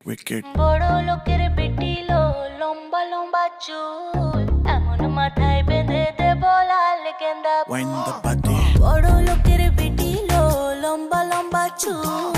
wicked. বড় লোকের বেটিলো লম্বা লম্বা চুল এমন মাথায় বেঁধে দেব লাল গেন্দা Wind the body. বড় লোকের বেটিলো লম্বা লম্বা চুল